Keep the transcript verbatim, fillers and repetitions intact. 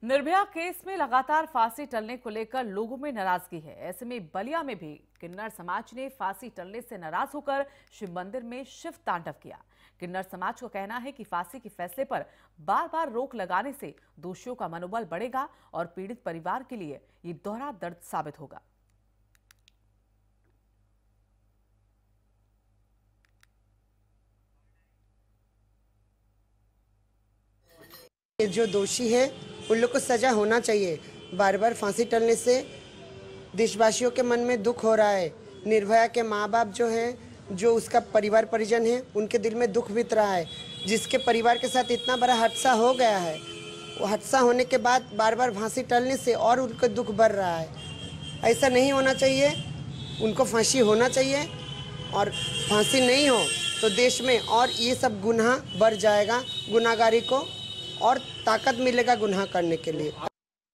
Nirbhaya case में लगातार फांसी टलने को लेकर लोगों में नाराजगी है। ऐसे में बलिया में भी किन्नर समाज ने फांसी टलने से नाराज होकर शिव मंदिर में शिव तांडव किया। किन्नर समाज का कहना है कि फांसी के फैसले पर बार बार रोक लगाने से दोषियों का मनोबल बढ़ेगा और पीड़ित परिवार के लिए ये दोहरा दर्द साबित होगा। जो दोषी है उन लोग को सजा होना चाहिए। बार बार फांसी टलने से देशवासियों के मन में दुख हो रहा है। निर्भया के माँ बाप जो हैं, जो उसका परिवार परिजन है, उनके दिल में दुख बीत रहा है। जिसके परिवार के साथ इतना बड़ा हादसा हो गया है, वो हादसा होने के बाद बार बार फांसी टलने से और उनका दुख बढ़ रहा है। ऐसा नहीं होना चाहिए, उनको फांसी होना चाहिए। और फांसी नहीं हो तो देश में और ये सब गुनाह बढ़ जाएगा। गुनाहगारी को और ताकत मिलेगा गुनाह करने के लिए।